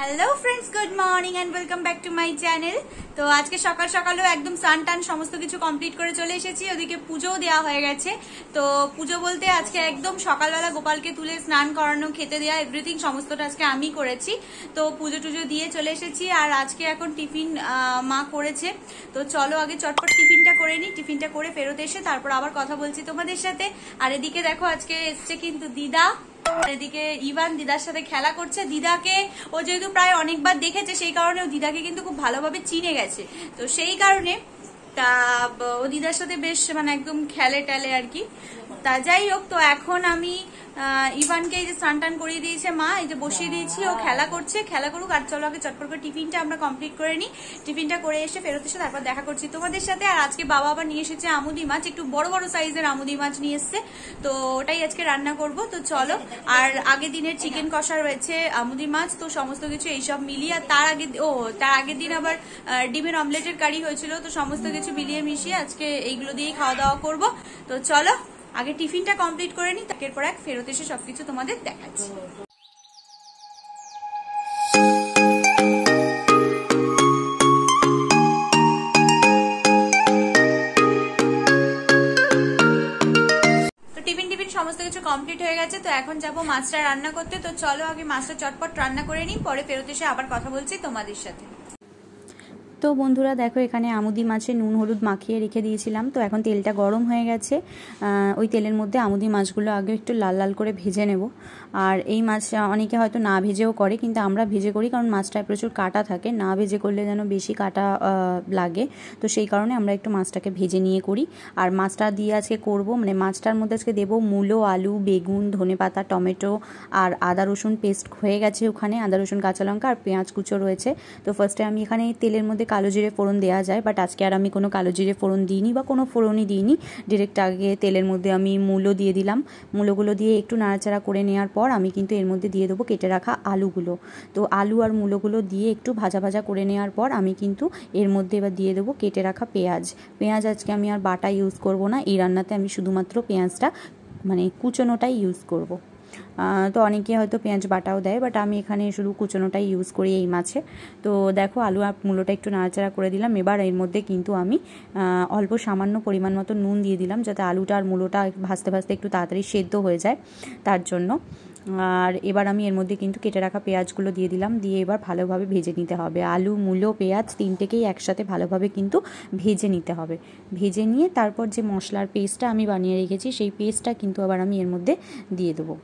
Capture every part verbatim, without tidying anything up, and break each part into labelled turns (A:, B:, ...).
A: Hello friends, good morning and welcome back to my channel. तो आज के सकाल सकाल एकदम सान टान समस्त किछु कमप्लीट करे चले एसेছি। ওদিকে পুজো দেয়া হয়ে গেছে। তো পুজো বলতে আজকে একদম সকালবেলা গোপালকে তুলে স্নান করানো, খেতে দেয়া, এভরিথিং সমস্তটা আজকে আমি করেছি। তো পুজো টুজো দিয়ে চলে এসেছি আর আজকে এখন টিফিন মা করেছে। তো চলো আগে চটপট টিফিনটা করে নি, টিফিনটা করে ফেরত এসে তারপর আবার কথা বলছি তোমাদের সাথে। আর এদিকে দেখো আজকে এসছে কিন্তু দিদা, এদিকে ইভান দিদার সাথে খেলা করছে। দিদাকে ও যেহেতু প্রায় অনেকবার দেখেছে সেই কারণে ও দিদাকে কিন্তু খুব ভালোভাবে চিনে গেছে। তো সেই কারণে তা ও দিদার সাথে বেশ মানে একদম খেলে টেলে আর কি। তা যাই হোক, তো এখন আমি ইভানকে এই যে স্নান টান করিয়ে দিয়েছে মা, এই যে বসিয়ে দিয়েছি, ও খেলা করছে, খেলা করুক। আর চলো আগে চটপট করে টিফিনটা আমরা কমপ্লিট করে নিই। টিফিনটা করে এসে ফেরত এসে তারপর দেখা করছি তোমাদের সাথে। আর আজকে বাবা আবার নিয়ে এসেছে আমুদি মাছ, একটু বড় বড় সাইজের আমুদি মাছ নিয়ে এসছে। তো ওটাই আজকে রান্না করব। তো চলো, আর আগের দিনের চিকেন কষা রয়েছে, আমুদি মাছ, তো সমস্ত কিছু এইসব মিলিয়ে। আর তার আগে ও তার আগের দিন আবার ডিমের অমলেটের কারি হয়েছিল। তো সমস্ত কিছু মিলিয়ে মিশিয়ে আজকে এইগুলো দিয়েই খাওয়া দাওয়া করবো। তো চলো আগে টিফিনটা কমপ্লিট করে নি, তাকের পর এক ফেরত এসে সবকিছু তোমাদের দেখাচ্ছি। তো টিফিন টিফিন সমস্ত কিছু কমপ্লিট হয়ে গেছে। তো এখন যাবো মাছটা রান্না করতে। তো চলো আগে মাছটা চটপট রান্না করে নিই, পরে ফেরত এসে আবার কথা বলছি তোমাদের সাথে।
B: তো বন্ধুরা দেখো, এখানে আমুদি মাছে নুন হলুদ মাখিয়ে রেখে দিয়েছিলাম। তো এখন তেলটা গরম হয়ে গেছে, ওই তেলের মধ্যে আমুদি মাছগুলো আগে একটু লাল লাল করে ভেজে নেব। আর এই মাছ অনেকে হয়তো না ভেজেও করে, কিন্তু আমরা ভেজে করি কারণ মাছটায় প্রচুর কাঁটা থাকে, না ভেজে করলে যেন বেশি কাঁটা লাগে। তো সেই কারণে আমরা একটু মাছটাকে ভেজে নিয়ে করি। আর মাছটা দিয়ে আজকে করব, মানে মাছটার মধ্যে আজকে দেবো মূলো, আলু, বেগুন, ধনেপাতা, টমেটো আর আদা রসুন পেস্ট হয়ে গেছে ওখানে, আদা রসুন কাঁচা লঙ্কা আর পেঁয়াজ কুচো রয়েছে। তো ফার্স্টে আমি এখানে তেলের মধ্যে কালো জিরে ফোড়ন দেওয়া যায়, বাট আজকে আর আমি কোনো কালো জিরে ফোড়ন দিইনি বা কোনো ফোড়নই দিইনি। ডিরেক্ট আগে তেলের মধ্যে আমি মূলো দিয়ে দিলাম। মূলোগুলো দিয়ে একটু নাড়াচাড়া করে নেওয়ার পর আমি কিন্তু এর মধ্যে দিয়ে দেবো কেটে রাখা আলুগুলো। তো আলু আর মূলোগুলো দিয়ে একটু ভাজা ভাজা করে নেওয়ার পর আমি কিন্তু এর মধ্যে এবার দিয়ে দেবো কেটে রাখা পেঁয়াজ। পেঁয়াজ আজকে আমি আর বাটা ইউজ করব না, এই রান্নাতে আমি শুধুমাত্র পেঁয়াজটা মানে কুচোনোটাই ইউজ করব। তো অনেকে হয়তো পেঁয়াজ বাটাও দেয়, বাট আমি এখানে শুধু কুচোনোটাই ইউজ করি এই মাছে। তো দেখো আলু আর মূলোটা একটু নাড়াচাড়া করে দিলাম। এবার এর মধ্যে কিন্তু আমি অল্প সামান্য পরিমাণ মতো নুন দিয়ে দিলাম, যাতে আলুটা আর মূলোটা ভাজতে ভাজতে একটু তাড়াতাড়ি সেদ্ধ হয়ে যায় তার জন্য। আর এবার আমি এর মধ্যে কিন্তু কেটে রাখা পেঁয়াজগুলো দিয়ে দিলাম, দিয়ে এবার ভালোভাবে ভেজে নিতে হবে। আলু, মূলো, পেঁয়াজ তিনটেকেই একসাথে ভালোভাবে কিন্তু ভেজে নিতে হবে। ভেজে নিয়ে তারপর যে মশলার পেস্টটা আমি বানিয়ে রেখেছি সেই পেস্টটা কিন্তু আবার আমি এর মধ্যে দিয়ে দেবো।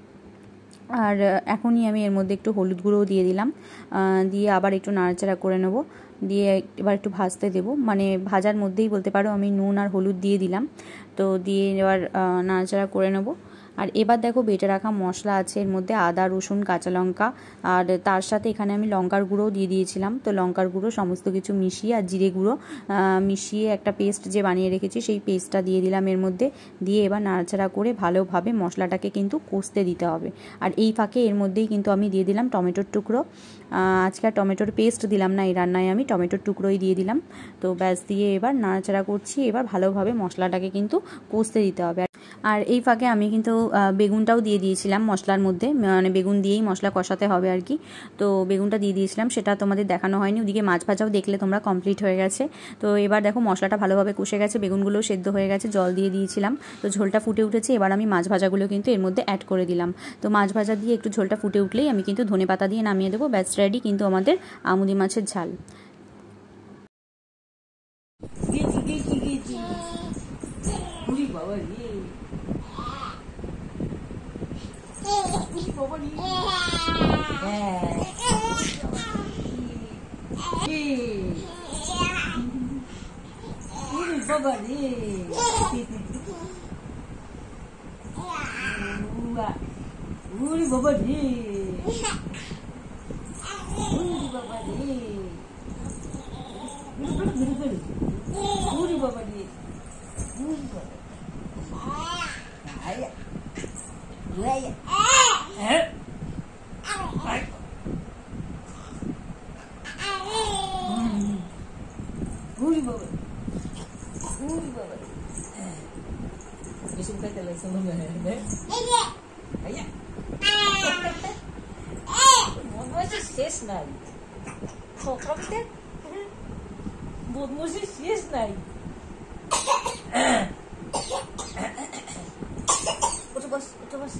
B: আর এখনই আমি এর মধ্যে একটু হলুদ গুঁড়োও দিয়ে দিলাম, দিয়ে আবার একটু নাড়াচাড়া করে নেব। দিয়ে এবার একটু ভাজতে দেবো, মানে ভাজার মধ্যেই বলতে পারো আমি নুন আর হলুদ দিয়ে দিলাম। তো দিয়ে এবার নাড়াচাড়া করে নেব। আর এবার দেখো বেটে রাখা মশলা আছে এর মধ্যে, আদা রসুন কাঁচা লঙ্কা, আর তার সাথে এখানে আমি লঙ্কার গুঁড়োও দিয়ে দিয়েছিলাম। তো লঙ্কার গুঁড়ো সমস্ত কিছু মিশিয়ে আর জিরে গুঁড়ো মিশিয়ে একটা পেস্ট যে বানিয়ে রেখেছি সেই পেস্টটা দিয়ে দিলাম এর মধ্যে। দিয়ে এবার নাড়াচাড়া করে ভালোভাবে মশলাটাকে কিন্তু কষতে দিতে হবে। আর এই ফাঁকে এর মধ্যেই কিন্তু আমি দিয়ে দিলাম টমেটোর টুকরো। আজকে আর টমেটোর পেস্ট দিলাম না এই রান্নায়, আমি টমেটোর টুকরোই দিয়ে দিলাম। তো ব্যাস দিয়ে এবার নাড়াচাড়া করছি। এবার ভালোভাবে মশলাটাকে কিন্তু কষতে দিতে হবে। আর এই ফাঁকে আমি কিন্তু বেগুনটাও দিয়ে দিয়েছিলাম মশলার মধ্যে, মানে বেগুন দিয়েই মশলা কষাতে হবে আর কি। তো বেগুনটা দিয়ে দিয়েছিলাম, সেটা তোমাদের দেখানো হয়নি। ওদিকে মাছ ভাজাও দেখলে তোমরা কমপ্লিট হয়ে গেছে। তো এবার দেখো মশলাটা ভালোভাবে কষে গেছে, বেগুনগুলো সেদ্ধ হয়ে গেছে, জল দিয়ে দিয়েছিলাম। তো ঝোলটা ফুটে উঠেছে। এবার আমি মাছ ভাজাগুলো কিন্তু এর মধ্যে অ্যাড করে দিলাম। তো মাছ ভাজা দিয়ে একটু ঝোলটা ফুটে উঠলেই আমি কিন্তু ধনেপাতা দিয়ে নামিয়ে দেবো। ব্যাস রেডি কিন্তু আমাদের আমুদি মাছের ঝাল।
C: Uri baba ni, uri baba ni, uri baba ni, uri baba. Ayah, ayah, eh, ayah. Uri baba, uri baba. Besok kita langsung mana? Ayah. শেষ নাই, ছোকরাতে বদমাশি শেষ নাই। উঠে বস, উঠে বস।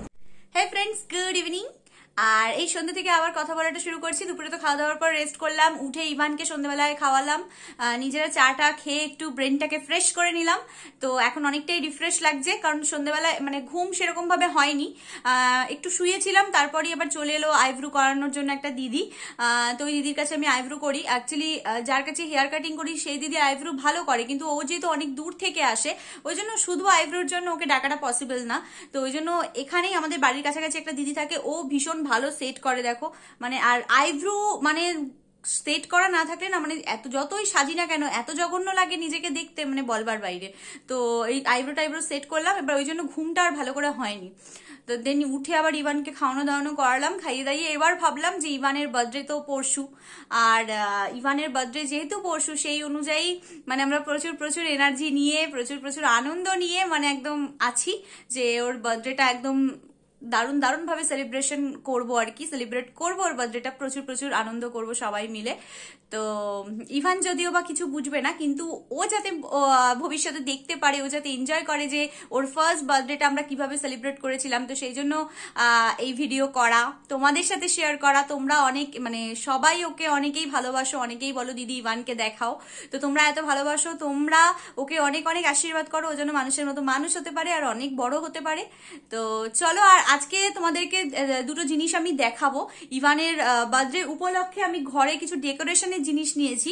A: Hey friends, good evening. আর এই সন্ধ্যে থেকে আবার কথা বলাটা শুরু করছি। দুপুরে তো খাওয়া দাওয়ার পর রেস্ট করলাম, উঠে ইভানকে সন্ধ্যেবেলায় খাওয়ালাম, নিজেরা চাটা খেয়ে একটু ব্রেনটাকে ফ্রেশ করে নিলাম। তো এখন অনেকটাই রিফ্রেশ লাগছে, কারণ সন্ধ্যেবেলায় মানে ঘুম সেরকম ভাবে হয়নি, একটু শুয়েছিলাম। তারপরে আবার চলে এলো আইব্রু করানোর জন্য একটা দিদি। তো ওই দিদির কাছে আমি আইব্রু করি। অ্যাকচুয়ালি যার কাছে হেয়ার কাটিং করি সেই দিদি আইব্রু ভালো করে, কিন্তু ও যেহেতু অনেক দূর থেকে আসে ওই জন্য শুধু আইব্রুর জন্য ওকে ডাকাটা পসিবল না। তো ওই জন্য এখানেই আমাদের বাড়ির কাছাকাছি একটা দিদি থাকে, ও ভীষণ ভালো সেট করে দেখো। মানে আর আইব্রু মানে সেট করা না থাকলে না, মানে এত যতই সাজি না কেন এত জঘন্য লাগে নিজেকে দেখতে, মানে বলবার বাইরে। তো এই আইব্রো টাইব্রো সেট করলাম, এবার ওই জন্য ঘুমটা আর ভালো করে হয়নি। তো দেন উঠে আবার ইভানকে খাওয়ানো দাওয়ানো করালাম, খাইয়ে দাইয়ে এবার ভাবলাম যে ইভানের বার্থডে তো পরশু, আর ইভানের বার্থডে যেহেতু পরশু সেই অনুযায়ী মানে আমরা প্রচুর প্রচুর এনার্জি নিয়ে প্রচুর প্রচুর আনন্দ নিয়ে মানে একদম আছি যে ওর বার্থডেটা একদম দারুণ দারুণ ভাবে সেলিব্রেশন করবো আর কি, সেলিব্রেট করবো ওর বার্থডেটা, প্রচুর প্রচুর আনন্দ করবো সবাই মিলে। তো ইভান যদিও বা কিছু বুঝবে না, কিন্তু ও যাতে ভবিষ্যতে দেখতে পারে, ও যাতে এনজয় করে যে ওর ফার্স্ট বার্থডেটা আমরা কিভাবে সেলিব্রেট করেছিলাম। তো সেই জন্য এই ভিডিও করা, তোমাদের সাথে শেয়ার করা। তোমরা অনেক মানে সবাই ওকে অনেকেই ভালোবাসো, অনেকেই বলো দিদি ইভানকে দেখাও। তো তোমরা এত ভালোবাসো, তোমরা ওকে অনেক অনেক আশীর্বাদ করো, ও যেন মানুষের মতো মানুষ হতে পারে আর অনেক বড় হতে পারে। তো চলো, আর আজকে তোমাদেরকে দুটো জিনিস আমি দেখাবো। ইভানের বার্থডে উপলক্ষে আমি ঘরে কিছু ডেকোরেশনের জিনিস নিয়েছি,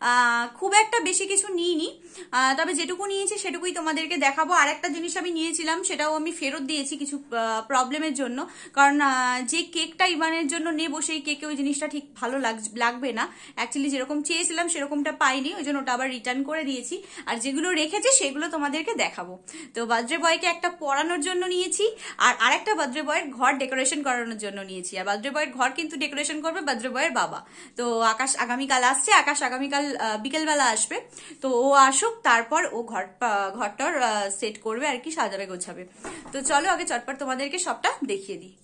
A: খুব একটা বেশি কিছু নিইনি, তবে যেটুকু নিয়েছি সেটুকুই তোমাদেরকে দেখাবো। আর একটা জিনিস আমি নিয়েছিলাম সেটাও আমি ফেরত দিয়েছি কিছু প্রবলেমের জন্য, কারণ যে কেকটা ইভানের জন্য নেবো সেই কেকে ওই জিনিসটা ঠিক ভালো লাগবে না। অ্যাকচুয়ালি যেরকম চেয়েছিলাম সেরকমটা পাইনি, ওই জন্য ওটা আবার রিটার্ন করে দিয়েছি। আর যেগুলো রেখেছি সেগুলো তোমাদেরকে দেখাবো। তো বার্থডে বয়কে একটা পরানোর জন্য নিয়েছি, আর আরেকটা বার্থডে বয়ের ঘর ডেকোরেশন করানোর জন্য নিয়েছি। আর বার্থডে বয়ের ঘর কিন্তু ডেকোরেশন করবে বার্থডে বয়ের বাবা। তো আকাশ আগামীকাল আসছে, আকাশ আগামীকাল বিকেলবেলা আসবে। তো ও আসুক, তারপর ও ঘর ঘরটার সেট করবে আর কি, সাজাবে গোছাবে। তো চলো আগে চটপট তোমাদেরকে সবটা দেখিয়ে দিই।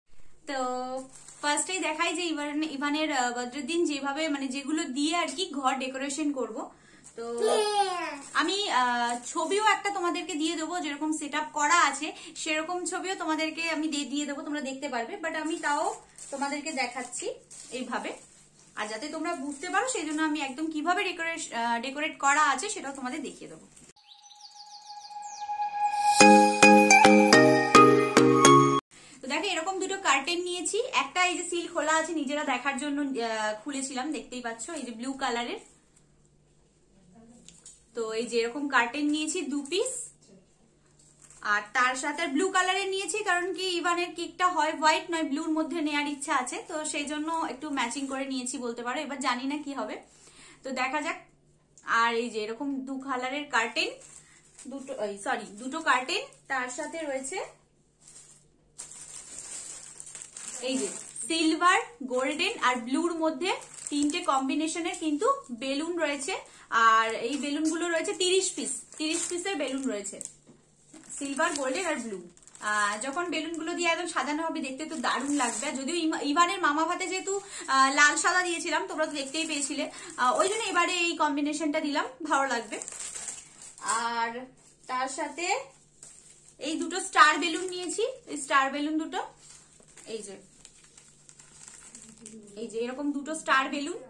A: তো ফার্স্টেই দেখাই যে ইভান ইভানের বার্থডে দিন যেভাবে মানে যেগুলো দিয়ে আর কি ঘর ডেকোরেশন করব। তো আমি ছবিও একটা তোমাদেরকে দিয়ে দেবো, যেরকম সেট আপ করা আছে সেরকম ছবিও তোমাদেরকে আমি দিয়ে দেবো, তোমরা দেখতে পারবে। বাট আমি তাও তোমাদেরকে দেখাচ্ছি এইভাবে, আর যাতে তোমরা বুঝতে পারো সেই জন্য আমি একদম কিভাবে ডেকোরেট ডেকোরেট করা আছে সেটাও তোমাদের দেখিয়ে দেবো। তো দেখো এরকম দুটো কার্টেন নিয়েছি, একটা এই যে সিল খোলা আছে নিজেরা দেখার জন্য খুলেছিলাম, দেখতেই পাচ্ছ এই যে ব্লু কালারের। তো এই যে এরকম কার্টেন নিয়েছি দু পিস, আর তার সাথে ব্লু কালারের নিয়েছি কারণ কি ইভানের কেকটা হয় হোয়াইট নয় ব্লুর মধ্যে নেওয়ার ইচ্ছা আছে, তো সেই জন্য একটু ম্যাচিং করে নিয়েছি বলতে পারো। এবার জানি না কি হবে, তো দেখা যাক। আর এই যে এরকম দু কালারের কার্টেন, দুটো সরি দুটো কার্টেন, তার সাথে রয়েছে এই যে সিলভার, গোল্ডেন আর ব্লুর মধ্যে তিনটে কম্বিনেশনের কিন্তু বেলুন রয়েছে। আর এই বেলুন গুলো রয়েছে তিরিশ পিস, তিরিশ পিসের বেলুন রয়েছে, সিলভার, গোল্ডেন আর ব্লু। যখন বেলুন গুলো দিয়ে একদম সাজানো হবে দেখতে তো দারুণ লাগবে। যদিও ইভানের মামা ভাতে যেহেতু লাল সাদা দিয়েছিলাম তোমরা তো দেখতেই পেয়েছিলে, ওই জন্য এবারে এই কম্বিনেশনটা দিলাম, ভালো লাগবে। আর তার সাথে এই দুটো স্টার বেলুন নিয়েছি, এই স্টার বেলুন দুটো, এই যে এই যে এরকম দুটো স্টার বেলুন।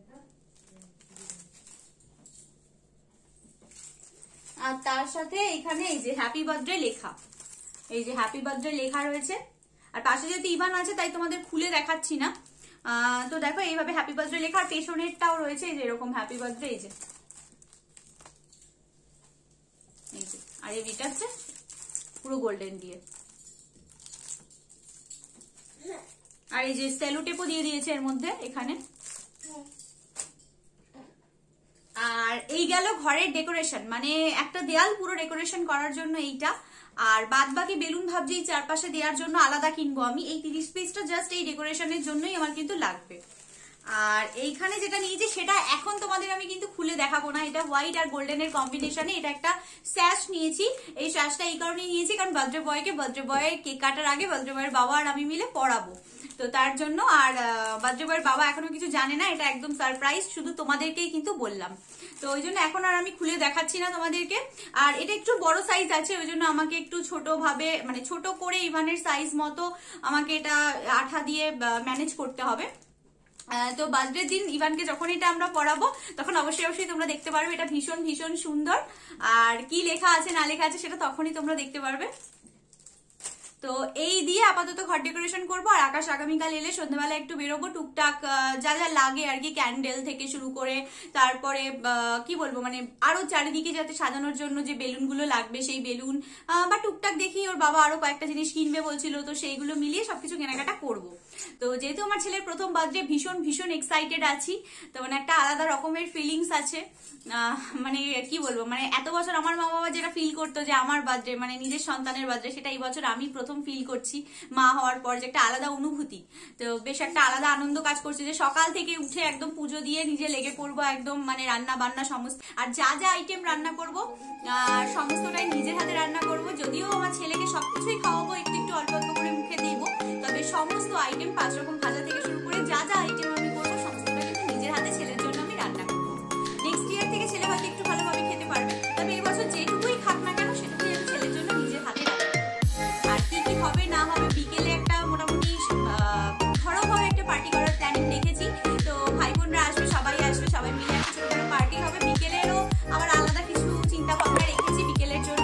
A: আর তার সাথে এখানে এই যে হ্যাপি বার্থডে লেখা, এই যে হ্যাপি বার্থডে লেখা রয়েছে। আর পাশে যেহেতু ইভান আছে তাই তোমাদের খুলে দেখাচ্ছি না। তো দেখো এইভাবে হ্যাপি বার্থডে লেখা, আর পেছনেরটাও রয়েছে এই যে এরকম হ্যাপি বার্থডে, এই যে এই যে আর এই এটা হচ্ছে পুরো গোল্ডেন দিয়ে। আর এই যে সেলো টেপও দিয়ে দিয়েছে এর মধ্যে এখানে। আর এই গেল ঘরের ডেকোরেশন, মানে একটা দেয়াল পুরো ডেকোরেশন করার জন্য এইটা। আর বাদ বাকি বেলুন ভাবছি চারপাশে দেওয়ার জন্য আলাদা কিনবো আমি। এই তিরিশ পিসটা জাস্ট এই ডেকোরেশনের জন্যই আমার কিন্তু লাগবে। আর এইখানে যেটা নিয়েছি সেটা এখন তোমাদের আমি কিন্তু খুলে দেখাবো না, এটা হোয়াইট আর গোল্ডেনের কম্বিনেশনে এটা একটা স্যাশ নিয়েছি। এই স্যাশটা এই কারণে নিয়েছি কারণ বার্থডে বয়কে বার্থডে বয় কেক কাটার আগে বার্থডে বয়ের বাবা আর আমি মিলে পড়াবো, তো তার জন্য। আর বার্থডে বয়ের বাবা এখনো কিছু জানে না, এটা একদম সারপ্রাইজ, শুধু তোমাদেরকেই কিন্তু বললাম। তো ওই জন্য এখন আর আমি খুলে দেখাচ্ছি না তোমাদেরকে। আর এটা একটু বড় সাইজ আছে, ওই জন্য আমাকে একটু ছোট ভাবে মানে ছোট করে ইভানের সাইজ মতো আমাকে এটা আঠা দিয়ে ম্যানেজ করতে হবে। তো বার্থডে দিন ইভানকে যখন এটা আমরা পড়াবো তখন অবশ্যই অবশ্যই তোমরা দেখতে পারবে এটা ভীষণ ভীষণ সুন্দর। আর কি লেখা আছে না লেখা আছে সেটা তখনই তোমরা দেখতে পারবে। তো এই দিয়ে আপাতত ঘর ডেকোরেশন করবো। আর আকাশ আগামীকাল এলে সন্ধ্যাবেলা একটু বেরোবো, টুকটাক যা যা লাগে আর কি, ক্যান্ডেল থেকে শুরু করে তারপরে কি বলবো মানে আরো চারিদিকে যাতে সাজানোর জন্য যে বেলুন গুলো লাগবে সেই বেলুন বা টুকটাক দেখি ওর বাবা আরো কয়েকটা জিনিস কিনবে বলছিল, তো সেইগুলো মিলিয়ে সবকিছু কেনাকাটা করবো। তো যেহেতু আমার ছেলের প্রথম বার্থডে ভীষণ ভীষণ এক্সাইটেড আছি, তো মানে একটা আলাদা রকমের ফিলিংস আছে। মানে কি বলবো মানে এত বছর আমার মা বাবা যেটা ফিল করতো যে আমার বার্থডে মানে নিজের সন্তানের বার্থডে, সেটা এই বছর আমি প্রথম ফিল করছি মা হওয়ার পর, যে একটা আলাদা অনুভূতি। তো বেশ একটা আলাদা আনন্দ কাজ করছে যে সকাল থেকে উঠে একদম পুজো দিয়ে নিজে লেগে পড়বো একদম মানে রান্না বান্না সমস্ত, আর যা যা আইটেম রান্না করবো আর সমস্তটাই নিজের হাতে রান্না করব। যদিও আমার ছেলেকে সবকিছুই খাওয়াবো, একটু একটু অল্প অল্প করে মুখে দেবো, তবে সমস্ত আইটেম পাঁচ রকম ভাজা থেকে শুরু করে যা যা আইটেম আমি করবো সমস্তটা কিন্তু নিজের হাতে ছেলের জন্য আমি রান্না করবো। নেক্সট ইয়ার থেকে ছেলে হয়তো একটু ভালোভাবে খেতে পারবে, তবে এই বছর যেটুকুই খাক না কেন সেটুকুই আমি ছেলের জন্য নিজের হাতে রান্না। আর কি কি হবে না হবে বিকেলে একটা মোটামুটি ধরো ভাবে একটা পার্টি করার প্ল্যানিং রেখেছি। তো ভাই বোনরা আসবে, সবাই আসবে, সবাই মিলে একটা ছোটখাটো পার্টি হবে। বিকেলেরও আবার আলাদা কিছু চিন্তা ভাবনা রেখেছি বিকেলের জন্য।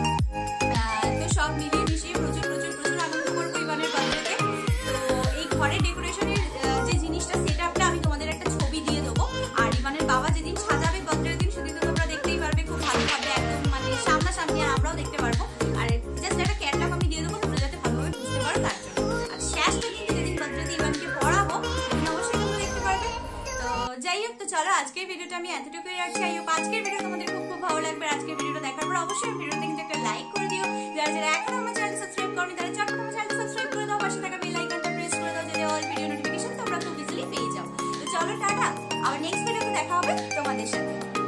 A: তো সব মিলিয়ে মিশিয়ে প্রচুর প্রচুর প্রচুর আনন্দ করবো ইভানের বার্থডেতে। তো এই ঘরের ডেকোরেশনের যে জিনিসটা সেটা আপটা আমি তোমাদের একটা ছবি দিয়ে দেবো। আর ইভানের বাবা যেদিন সাজাবে বার্থডের দিন সেদিন তো তোমরা দেখতেই পারবে খুব ভালোভাবে, একদম মানে সামনাসামনি, আর আমরাও দেখতে পারবো। আর জাস্ট একটা ক্যাটলগ আমি দিয়ে দেবো তোমরা যাতে ভালোভাবে বুঝতে পারো তার জন্য। আর শেষটা কিন্তু যেদিন বার্থডেতে ইভানকে পড়াবো সেদিন অবশ্যই তোমরা দেখতে পারবে। তো যাই হোক, তো চলো আজকের ভিডিওটা আমি এতটুকুই রাখছি। আই হোপ আজকের ভিডিও তোমাদের খুব খুব ভালো লাগবে। আজকের ভিডিওটা দেখার পর অবশ্যই ভিডিওতে কিন্তু একটা লাইক করে দিও। যারা যারা এখন আমার চ্যানেল সাবস্ক্রাইব করনি তারা চট করে আমার চ্যানেল সাবস্ক্রাইব করে দাও, পাশে থাকা বেল আইকনটা প্রেস করে দাও যাতে অল ভিডিও নোটিফিকেশন তোমরা খুব ইজিলি পেয়ে যাও। তো চলো টাটা, আবার নেক্সট ভিডিওতে দেখা হবে তোমাদের সাথে।